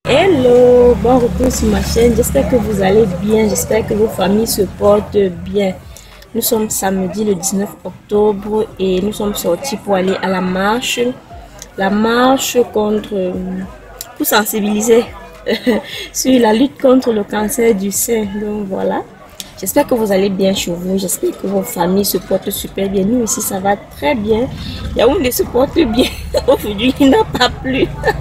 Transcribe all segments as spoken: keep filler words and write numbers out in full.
Hello, bon retour sur ma chaîne. J'espère que vous allez bien, j'espère que vos familles se portent bien. Nous sommes samedi le dix-neuf octobre et nous sommes sortis pour aller à la marche. La marche contre, pour sensibiliser sur la lutte contre le cancer du sein. Donc voilà, j'espère que vous allez bien chez vous, j'espère que vos familles se portent super bien. Nous ici ça va très bien. Yaoundé se porte bien. Aujourd'hui il n'a pas plu.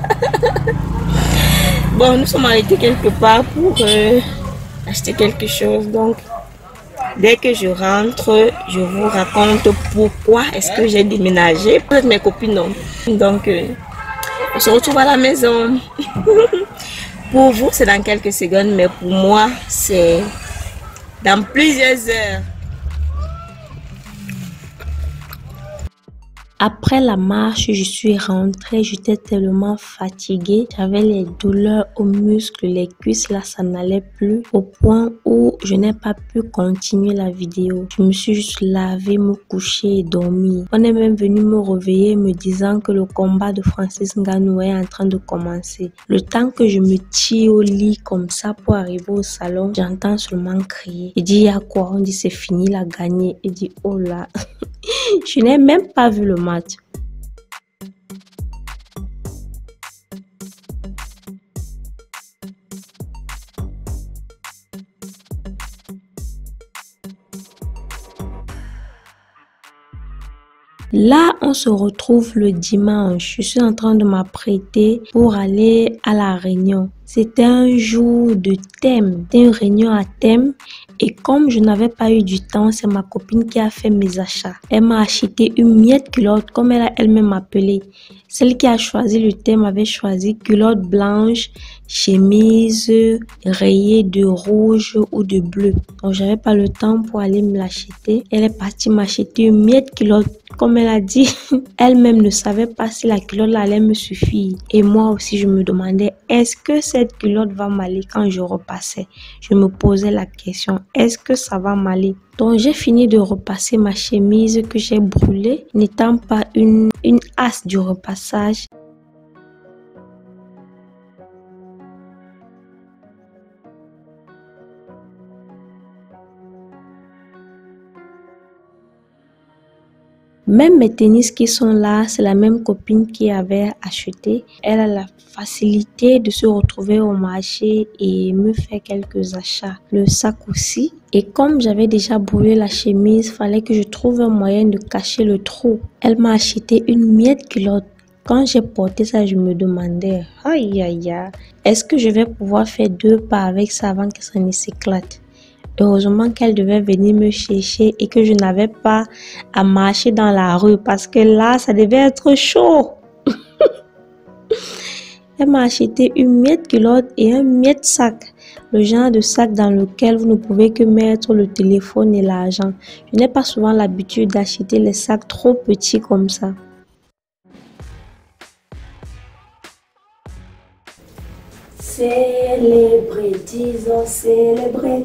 Bon, nous sommes arrêtés quelque part pour euh, acheter quelque chose. Donc, dès que je rentre, je vous raconte pourquoi est-ce que j'ai déménagé. Peut-être mes copines non. Donc, euh, on se retrouve à la maison. Pour vous, c'est dans quelques secondes, mais pour moi, c'est dans plusieurs heures. Après la marche, je suis rentrée, j'étais tellement fatiguée, j'avais les douleurs aux muscles, les cuisses, là ça n'allait plus, au point où je n'ai pas pu continuer la vidéo. Je me suis juste lavée, me coucher et dormir. On est même venu me réveiller me disant que le combat de Francis Ngannou est en train de commencer. Le temps que je me tire au lit comme ça pour arriver au salon, j'entends seulement crier. Il dit, il y a quoi? On dit, c'est fini, il a gagné. Il dit, oh là. Je n'ai même pas vu le match. Là, on se retrouve le dimanche. Je suis en train de m'apprêter pour aller à la réunion. C'était un jour de thème, c'était une réunion à thème. Et comme je n'avais pas eu du temps, c'est ma copine qui a fait mes achats. Elle m'a acheté une miette culotte, comme elle a elle-même appelé. Celle qui a choisi le thème avait choisi culotte blanche, chemise rayée de rouge ou de bleu. Donc, j'avais pas le temps pour aller me l'acheter. Elle est partie m'acheter une miette culotte. Comme elle a dit, elle-même ne savait pas si la culotte allait me suffire. Et moi aussi, je me demandais, est-ce que cette culotte va m'aller quand je repassais? Je me posais la question, est-ce que ça va m'aller? Donc, j'ai fini de repasser ma chemise que j'ai brûlée, n'étant pas une, une as du repassage. Même mes tennis qui sont là, c'est la même copine qui avait acheté. Elle a la facilité de se retrouver au marché et me fait quelques achats. Le sac aussi. Et comme j'avais déjà brûlé la chemise, fallait que je trouve un moyen de cacher le trou. Elle m'a acheté une miette culotte. Quand j'ai porté ça, je me demandais, aïe aïe aïe, est-ce que je vais pouvoir faire deux pas avec ça avant que ça ne s'éclate? Heureusement qu'elle devait venir me chercher et que je n'avais pas à marcher dans la rue parce que là, ça devait être chaud. Elle m'a acheté une miette culotte et un miette sac. Le genre de sac dans lequel vous ne pouvez que mettre le téléphone et l'argent. Je n'ai pas souvent l'habitude d'acheter les sacs trop petits comme ça. Célébrer, disons célébrer.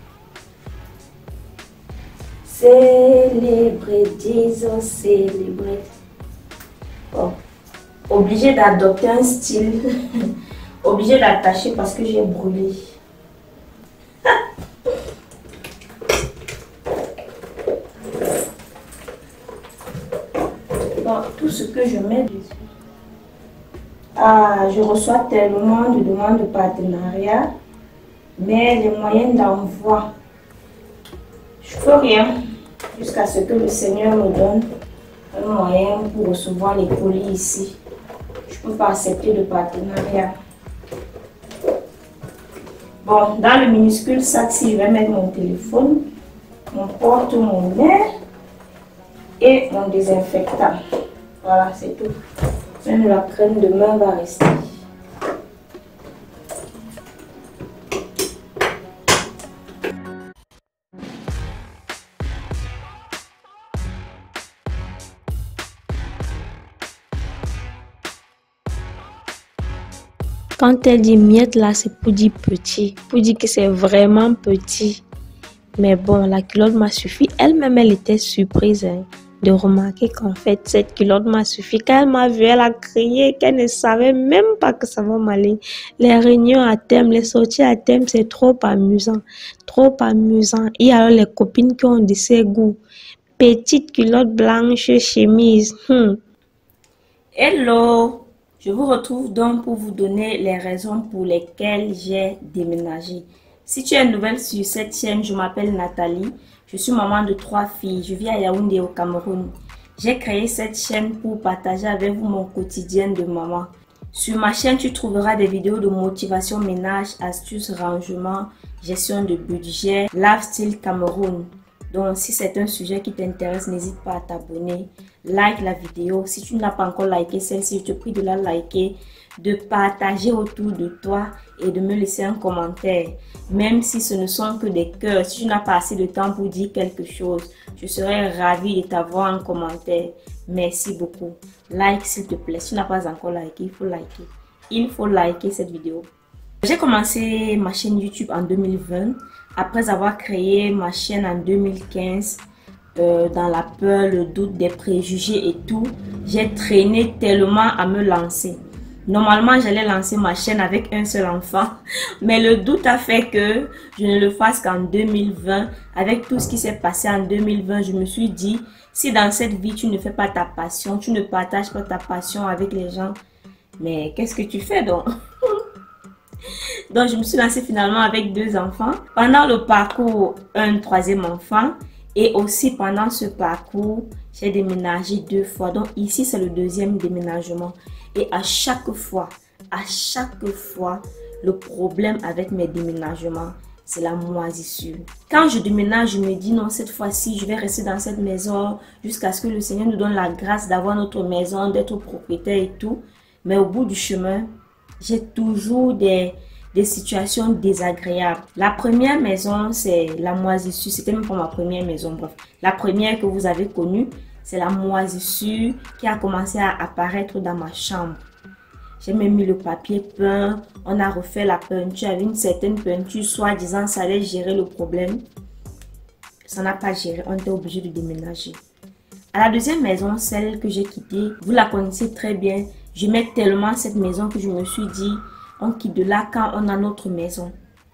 Célébrer, disons célébrer. Bon, obligé d'adopter un style. Obligé d'attacher parce que j'ai brûlé. Bon, tout ce que je mets dessus. Ah, je reçois tellement de demandes de partenariat, mais les moyens d'envoi, je peux rien. Jusqu'à ce que le Seigneur me donne un moyen pour recevoir les colis ici. Je ne peux pas accepter de partenariat. Bon, dans le minuscule sac, si je vais mettre mon téléphone, mon porte-monnaie et mon désinfectant. Voilà, c'est tout. Même la crème de main va rester. Quand elle dit miette là, c'est pour dire petit, pour dire que c'est vraiment petit. Mais bon, la culotte m'a suffi. Elle-même, elle était surprise. Hein. de remarquer qu'en fait, cette culotte m'a suffi. Quand elle m'a vu, elle a crié qu'elle ne savait même pas que ça va m'aller. Les réunions à thème, les sorties à thème, c'est trop amusant. Trop amusant. Et alors, les copines qui ont de ces goûts. Petite culotte blanche, chemise. Hmm. Hello, je vous retrouve donc pour vous donner les raisons pour lesquelles j'ai déménagé. Si tu es nouvelle sur cette chaîne, je m'appelle Nathalie, je suis maman de trois filles, je vis à Yaoundé au Cameroun. J'ai créé cette chaîne pour partager avec vous mon quotidien de maman. Sur ma chaîne, tu trouveras des vidéos de motivation ménage, astuces, rangement, gestion de budget, lifestyle Cameroun. Donc, si c'est un sujet qui t'intéresse, n'hésite pas à t'abonner. Like la vidéo. Si tu n'as pas encore liké celle-ci, je te prie de la liker, de partager autour de toi et de me laisser un commentaire. Même si ce ne sont que des cœurs, si tu n'as pas assez de temps pour dire quelque chose, je serais ravie de t'avoir en commentaire. Merci beaucoup. Like s'il te plaît. Si tu n'as pas encore liké, il faut liker. Il faut liker cette vidéo. J'ai commencé ma chaîne YouTube en deux mille vingt. Après avoir créé ma chaîne en deux mille quinze, euh, dans la peur, le doute, des préjugés et tout, j'ai traîné tellement à me lancer. Normalement, j'allais lancer ma chaîne avec un seul enfant, mais le doute a fait que je ne le fasse qu'en deux mille vingt. Avec tout ce qui s'est passé en deux mille vingt, je me suis dit, si dans cette vie, tu ne fais pas ta passion, tu ne partages pas ta passion avec les gens, mais qu'est-ce que tu fais donc? Donc, je me suis lancée finalement avec deux enfants. Pendant le parcours, un troisième enfant. Et aussi pendant ce parcours, j'ai déménagé deux fois. Donc, ici, c'est le deuxième déménagement. Et à chaque fois, à chaque fois, le problème avec mes déménagements, c'est la moisissure. Quand je déménage, je me dis non, cette fois-ci, je vais rester dans cette maison jusqu'à ce que le Seigneur nous donne la grâce d'avoir notre maison, d'être propriétaire et tout. Mais au bout du chemin, j'ai toujours des, des situations désagréables. La première maison, c'est la moisissure. C'était même pas ma première maison, bref. La première que vous avez connue, c'est la moisissure qui a commencé à apparaître dans ma chambre. J'ai même mis le papier peint. On a refait la peinture avec une certaine peinture, soi-disant ça allait gérer le problème. Ça n'a pas géré. On était obligé de déménager. À la deuxième maison, celle que j'ai quittée, vous la connaissez très bien. J'aimais tellement cette maison que je me suis dit, on quitte de là quand on a notre maison.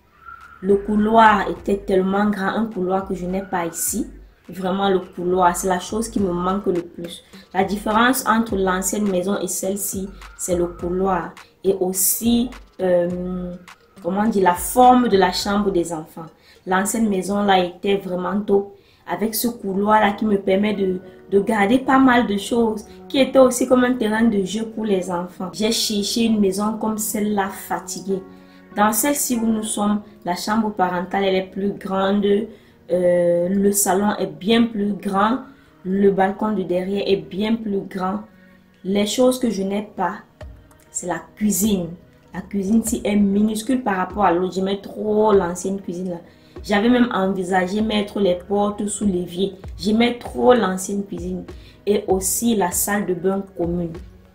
Le couloir était tellement grand, un couloir que je n'ai pas ici. Vraiment le couloir, c'est la chose qui me manque le plus. La différence entre l'ancienne maison et celle-ci, c'est le couloir. Et aussi, euh, comment dire, la forme de la chambre des enfants. L'ancienne maison là était vraiment top. Avec ce couloir-là qui me permet de, de garder pas mal de choses, qui était aussi comme un terrain de jeu pour les enfants. J'ai cherché une maison comme celle-là, fatiguée. Dans celle-ci où nous sommes, la chambre parentale elle est plus grande, euh, le salon est bien plus grand, le balcon de derrière est bien plus grand. Les choses que je n'ai pas, c'est la cuisine. La cuisine ci est minuscule par rapport à l'autre. J'aimais trop l'ancienne cuisine là. J'avais même envisagé mettre les portes sous l'évier. J'aimais trop l'ancienne cuisine. Et aussi la salle de bain commune.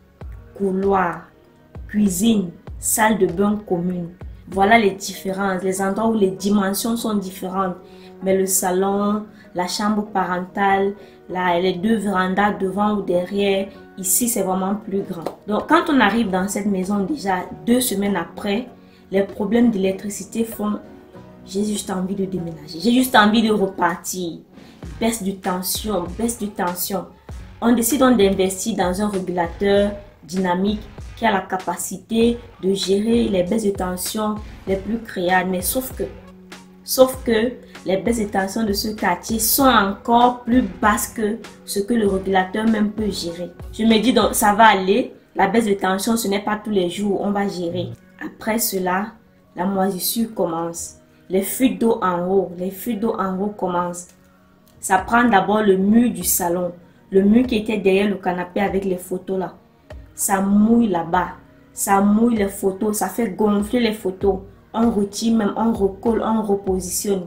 Couloir, cuisine, salle de bain commune. Voilà les différences, les endroits où les dimensions sont différentes. Mais le salon, la chambre parentale, là, les deux vérandas devant ou derrière, ici c'est vraiment plus grand. Donc quand on arrive dans cette maison déjà deux semaines après, les problèmes d'électricité font... J'ai juste envie de déménager. J'ai juste envie de repartir. Baisse de tension, baisse de tension. On décide donc d'investir dans un régulateur dynamique qui a la capacité de gérer les baisses de tension les plus créables. Mais sauf que, sauf que les baisses de tension de ce quartier sont encore plus basses que ce que le régulateur même peut gérer. Je me dis donc ça va aller. La baisse de tension, ce n'est pas tous les jours. On va gérer. Après cela, la moisissure commence. Les fuites d'eau en haut, les fuites d'eau en haut commencent. Ça prend d'abord le mur du salon, le mur qui était derrière le canapé avec les photos là. Ça mouille là-bas, ça mouille les photos, ça fait gonfler les photos. On retire même, on recolle, on repositionne.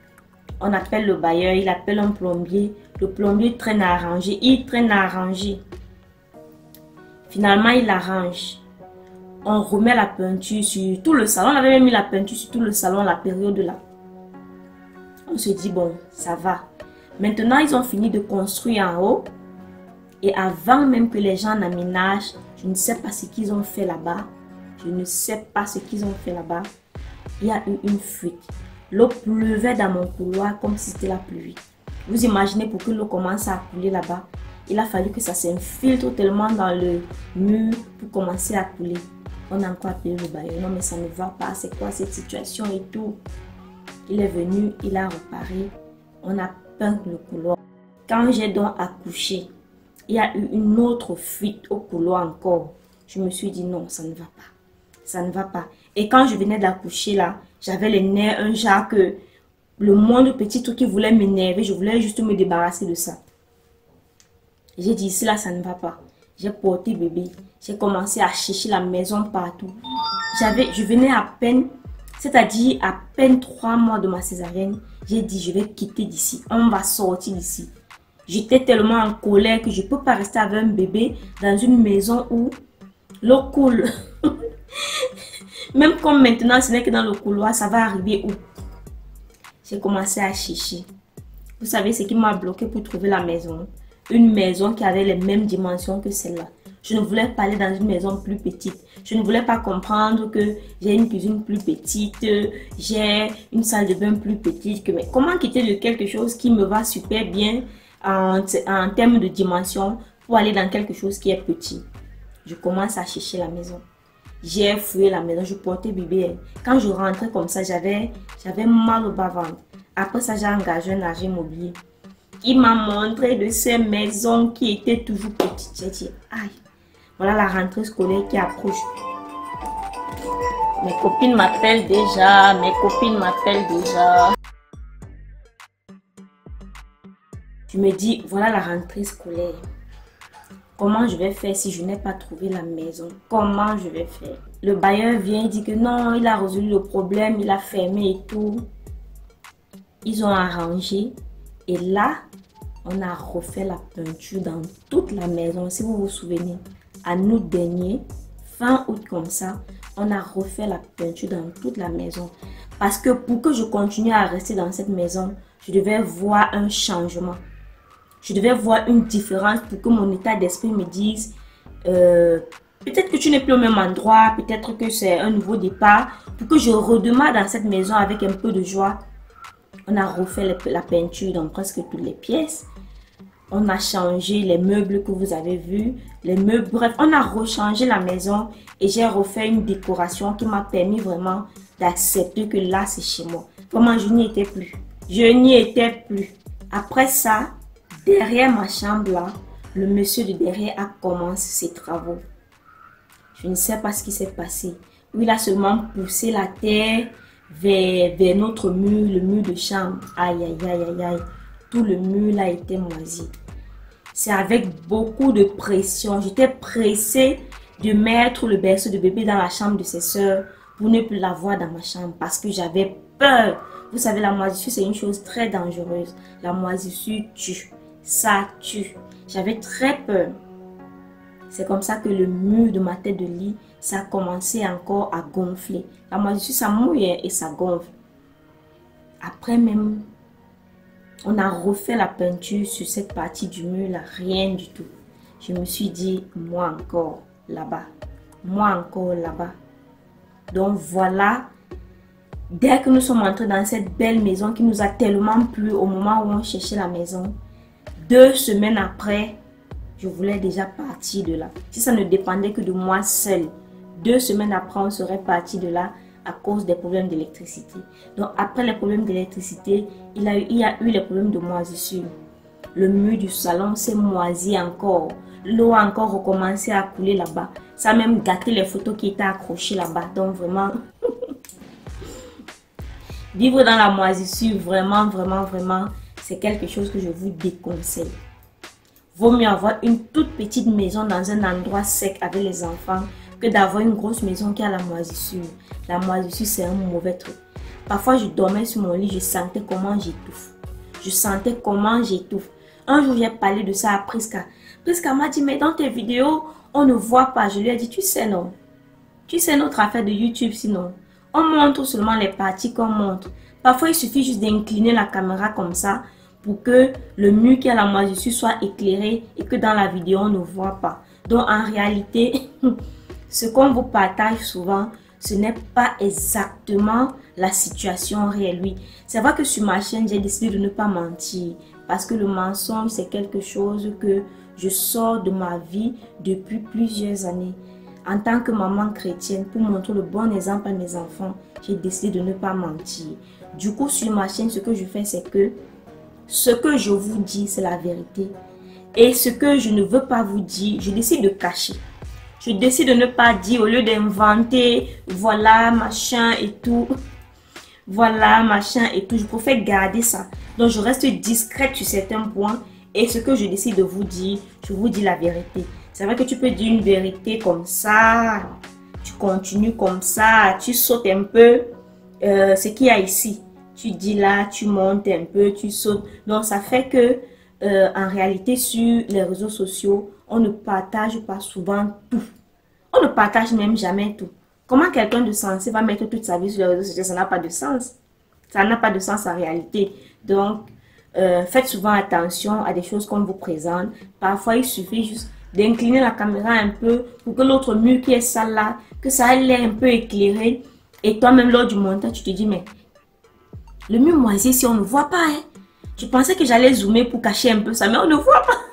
On appelle le bailleur, il appelle un plombier. Le plombier traîne à arranger, il traîne à arranger. Finalement, il arrange. On remet la peinture sur tout le salon. On avait même mis la peinture sur tout le salon à la période là. On se dit, bon, ça va. Maintenant, ils ont fini de construire en haut. Et avant même que les gens n'aménagent, je ne sais pas ce qu'ils ont fait là-bas. Je ne sais pas ce qu'ils ont fait là-bas. Il y a eu une fuite. L'eau pleuvait dans mon couloir comme si c'était la pluie. Vous imaginez pour que l'eau commence à couler là-bas. Il a fallu que ça s'infiltre tellement dans le mur pour commencer à couler. On a encore appelé le bailleur. Non mais ça ne va pas. C'est quoi cette situation et tout? Il est venu, il a reparé. On a peint le couloir. Quand j'ai donc accouché, il y a eu une autre fuite au couloir encore. Je me suis dit non, ça ne va pas. Ça ne va pas. Et quand je venais d'accoucher là, j'avais les nerfs, un genre que le moindre petit truc qui voulait m'énerver, je voulais juste me débarrasser de ça. J'ai dit ici là, ça ne va pas. J'ai porté bébé. J'ai commencé à chercher la maison partout. J'avais, je venais à peine, c'est-à-dire à peine trois mois de ma césarienne. J'ai dit je vais quitter d'ici. On va sortir d'ici. J'étais tellement en colère que je ne peux pas rester avec un bébé dans une maison où l'eau coule. Même comme maintenant, ce n'est que dans le couloir, ça va arriver où? J'ai commencé à chercher. Vous savez ce qui m'a bloqué pour trouver la maison? Une maison qui avait les mêmes dimensions que celle-là. Je ne voulais pas aller dans une maison plus petite. Je ne voulais pas comprendre que j'ai une cuisine plus petite, j'ai une salle de bain plus petite. Que... Mais comment quitter de quelque chose qui me va super bien en, en termes de dimension pour aller dans quelque chose qui est petit? Je commence à chercher la maison. J'ai fouillé la maison, je portais bébé. Quand je rentrais comme ça, j'avais mal au bas-ventre. Après ça, j'ai engagé un agent immobilier. Il m'a montré de ces maisons qui étaient toujours petites. J'ai dit, aïe, voilà la rentrée scolaire qui approche. Mes copines m'appellent déjà, mes copines m'appellent déjà. Je me dis, voilà la rentrée scolaire. Comment je vais faire si je n'ai pas trouvé la maison? Comment je vais faire? Le bailleur vient et dit que non, il a résolu le problème, il a fermé et tout. Ils ont arrangé. Et là, on a refait la peinture dans toute la maison. Si vous vous souvenez, en août dernier, fin août comme ça, on a refait la peinture dans toute la maison. Parce que pour que je continue à rester dans cette maison, je devais voir un changement. Je devais voir une différence pour que mon état d'esprit me dise euh, peut-être que tu n'es plus au même endroit, peut-être que c'est un nouveau départ. Pour que je redémarre dans cette maison avec un peu de joie. On a refait la peinture dans presque toutes les pièces. On a changé les meubles que vous avez vus. Les meubles, bref, on a rechangé la maison. Et j'ai refait une décoration qui m'a permis vraiment d'accepter que là, c'est chez moi. Vraiment, je n'y étais plus. Je n'y étais plus. Après ça, derrière ma chambre là, le monsieur de derrière a commencé ses travaux. Je ne sais pas ce qui s'est passé. Il a seulement poussé la terre vers, vers notre mur, le mur de chambre. Aïe, aïe, aïe, aïe, aïe. Tout le mur là était moisi. C'est avec beaucoup de pression. J'étais pressée de mettre le berceau de bébé dans la chambre de ses soeurs pour ne plus la voir dans ma chambre parce que j'avais peur. Vous savez, la moisissure, c'est une chose très dangereuse. La moisissure tue. Ça tue. J'avais très peur. C'est comme ça que le mur de ma tête de lit, ça a commencé encore à gonfler. La moisissure, ça mouille et ça gonfle. Après même, on a refait la peinture sur cette partie du mur là, rien du tout. Je me suis dit, moi encore là-bas. Moi encore là-bas. Donc voilà. Dès que nous sommes entrés dans cette belle maison qui nous a tellement plu au moment où on cherchait la maison, deux semaines après, je voulais déjà partir de là. Si ça ne dépendait que de moi seule, deux semaines après, on serait parti de là à cause des problèmes d'électricité. Donc après les problèmes d'électricité, il, il y a eu les problèmes de moisissure. Le mur du salon s'est moisi encore. L'eau a encore recommencé à couler là-bas. Ça a même gâté les photos qui étaient accrochées là-bas. Donc vraiment... Vivre dans la moisissure, vraiment, vraiment, vraiment, c'est quelque chose que je vous déconseille. Vaut mieux avoir une toute petite maison dans un endroit sec avec les enfants que d'avoir une grosse maison qui a la moisissure. La moisissure, c'est un mauvais truc. Parfois, je dormais sur mon lit, je sentais comment j'étouffe. Je sentais comment j'étouffe. Un jour, j'ai parlé de ça à Priska. Priska m'a dit, mais dans tes vidéos, on ne voit pas. Je lui ai dit, tu sais non. Tu sais notre affaire de YouTube sinon. On montre seulement les parties qu'on montre. Parfois, il suffit juste d'incliner la caméra comme ça pour que le mur qui est à la moisissure soit éclairé et que dans la vidéo, on ne voit pas. Donc, en réalité, ce qu'on vous partage souvent, ce n'est pas exactement la situation réelle. Oui, c'est vrai que sur ma chaîne, j'ai décidé de ne pas mentir parce que le mensonge, c'est quelque chose que je sors de ma vie depuis plusieurs années. En tant que maman chrétienne, pour montrer le bon exemple à mes enfants, j'ai décidé de ne pas mentir. Du coup, sur ma chaîne, ce que je fais, c'est que ce que je vous dis, c'est la vérité. Et ce que je ne veux pas vous dire, je décide de cacher. Je décide de ne pas dire au lieu d'inventer, voilà, machin et tout. Voilà, machin et tout. Je préfère garder ça. Donc, je reste discrète sur certains points. Et ce que je décide de vous dire, je vous dis la vérité. C'est vrai que tu peux dire une vérité comme ça. Tu continues comme ça. Tu sautes un peu euh, ce qu'il y a ici. Tu dis là, tu montes un peu, tu sautes. Donc, ça fait que, euh, en réalité, sur les réseaux sociaux, on ne partage pas souvent tout. On ne partage même jamais tout. Comment quelqu'un de sensé va mettre toute sa vie sur les réseaux sociaux? Ça n'a pas de sens. Ça n'a pas de sens en réalité. Donc, euh, faites souvent attention à des choses qu'on vous présente. Parfois, il suffit juste d'incliner la caméra un peu pour que l'autre mur qui est sale là, que ça ait l'air un peu éclairé. Et toi-même, lors du montage, tu te dis, mais le mur moisi, si on ne voit pas, hein. Je pensais que j'allais zoomer pour cacher un peu ça, mais on ne voit pas.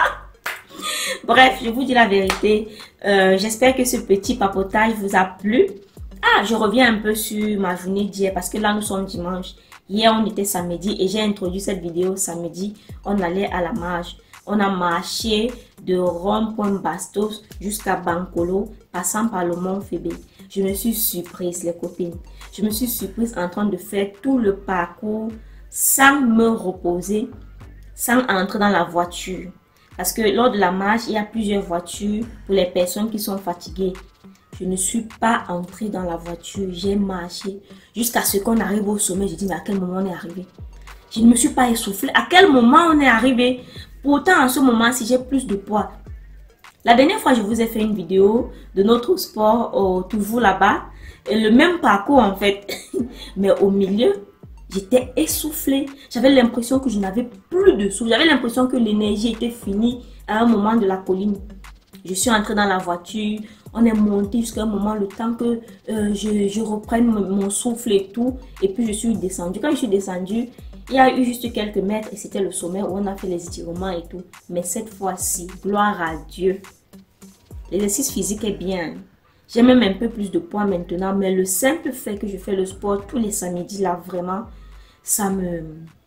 Bref, je vous dis la vérité. Euh, J'espère que ce petit papotage vous a plu. Ah, je reviens un peu sur ma journée d'hier parce que là, nous sommes dimanche. Hier, on était samedi et j'ai introduit cette vidéo samedi. On allait à la marche. On a marché de Rond-Point-Bastos jusqu'à Bankolo, passant par le Mont Fébé. Je me suis surprise, les copines. Je me suis surprise en train de faire tout le parcours sans me reposer, sans entrer dans la voiture. Parce que lors de la marche, il y a plusieurs voitures pour les personnes qui sont fatiguées. Je ne suis pas entrée dans la voiture, j'ai marché jusqu'à ce qu'on arrive au sommet. Je dis, mais à quel moment on est arrivé? Je ne me suis pas essoufflée. À quel moment on est arrivé? Pourtant, en ce moment-ci, j'ai plus de poids. La dernière fois, je vous ai fait une vidéo de notre sport, oh, toujours là-bas. Et le même parcours, en fait. Mais au milieu, j'étais essoufflée. J'avais l'impression que je n'avais plus de souffle. J'avais l'impression que l'énergie était finie à un moment de la colline. Je suis entrée dans la voiture. On est monté jusqu'à un moment, le temps que euh, je, je reprenne mon, mon souffle et tout. Et puis, je suis descendue. Quand je suis descendue, il y a eu juste quelques mètres et c'était le sommet où on a fait les étirements et tout. Mais cette fois-ci, gloire à Dieu. L'exercice physique est bien. J'ai même un peu plus de poids maintenant. Mais le simple fait que je fais le sport tous les samedis, là, vraiment, ça me...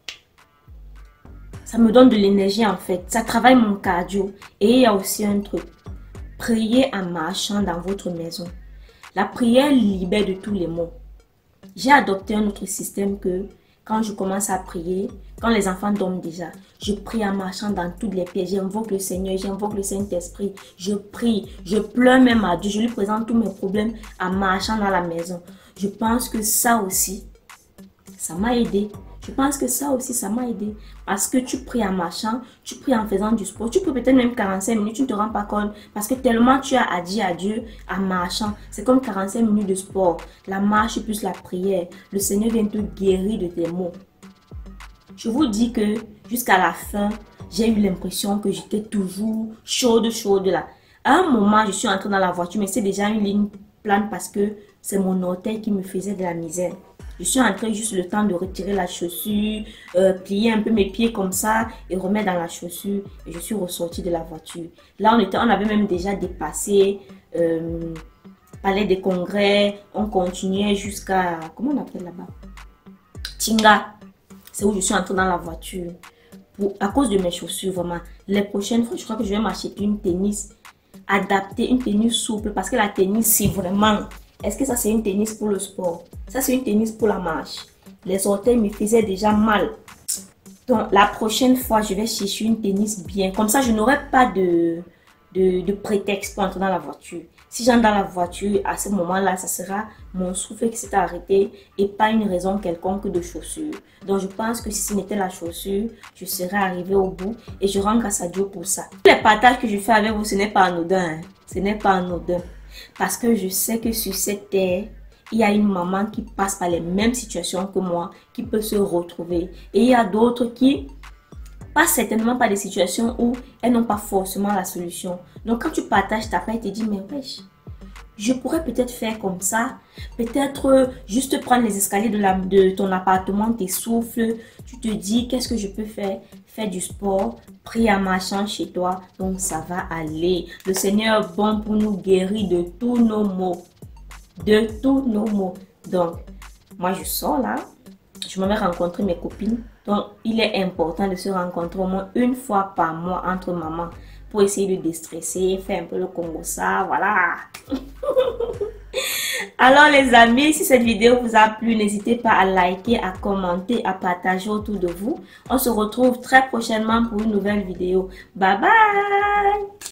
Ça me donne de l'énergie en fait. Ça travaille mon cardio. Et il y a aussi un truc. Priez en marchant dans votre maison. La prière libère de tous les maux. J'ai adopté un autre système que quand je commence à prier, quand les enfants dorment déjà, je prie en marchant dans toutes les pièces. J'invoque le Seigneur, j'invoque le Saint-Esprit. Je prie, je pleure même à Dieu. Je lui présente tous mes problèmes en marchant dans la maison. Je pense que ça aussi, ça m'a aidé. Je pense que ça aussi, ça m'a aidé. Parce que tu pries en marchant, tu pries en faisant du sport. Tu peux peut-être même quarante-cinq minutes, tu ne te rends pas compte. Parce que tellement tu as à dire à Dieu en marchant. C'est comme quarante-cinq minutes de sport. La marche plus la prière. Le Seigneur vient te guérir de tes maux. Je vous dis que jusqu'à la fin, j'ai eu l'impression que j'étais toujours chaude, chaude là. À un moment, je suis entrée dans la voiture, mais c'est déjà une ligne plane parce que c'est mon orteil qui me faisait de la misère. Je suis entrée juste le temps de retirer la chaussure, euh, plier un peu mes pieds comme ça et remettre dans la chaussure. Et je suis ressortie de la voiture. Là, on, était, on avait même déjà dépassé euh, Palais des Congrès. On continuait jusqu'à... Comment on appelle là-bas? Tinga. C'est où je suis entrée dans la voiture. Pour, à cause de mes chaussures, vraiment. Les prochaines fois, je crois que je vais m'acheter une tennis adaptée, une tennis souple. Parce que la tennis, c'est vraiment... Est-ce que ça, c'est une tennis pour le sport? Ça, c'est une tennis pour la marche. Les orteils me faisaient déjà mal. Donc, la prochaine fois, je vais chercher une tennis bien. Comme ça, je n'aurai pas de, de, de prétexte pour entrer dans la voiture. Si j'entre dans la voiture, à ce moment-là, ça sera mon souffle qui s'est arrêté et pas une raison quelconque de chaussure. Donc, je pense que si ce n'était la chaussure, je serais arrivée au bout et je rends grâce à Dieu pour ça. Les partages que je fais avec vous, ce n'est pas anodin. Hein. Ce n'est pas anodin. Parce que je sais que sur cette terre, il y a une maman qui passe par les mêmes situations que moi, qui peut se retrouver. Et il y a d'autres qui pas certainement pas des situations où elles n'ont pas forcément la solution. Donc quand tu partages ta peur, tu te dis, mais wesh, je pourrais peut-être faire comme ça, peut-être euh, juste prendre les escaliers de, la, de ton appartement, tes souffles, tu te dis qu'est-ce que je peux faire, faire du sport, prier en marchant chez toi, donc ça va aller. Le Seigneur est bon pour nous guérir de tous nos maux, de tous nos maux. Donc, moi je sors là, je m'en vais rencontrer mes copines, donc il est important de se rencontrer au moins une fois par mois entre mamans, pour essayer de déstresser, faire un peu le Congo ça, voilà. Alors les amis, si cette vidéo vous a plu, n'hésitez pas à liker, à commenter, à partager autour de vous. On se retrouve très prochainement pour une nouvelle vidéo. Bye bye!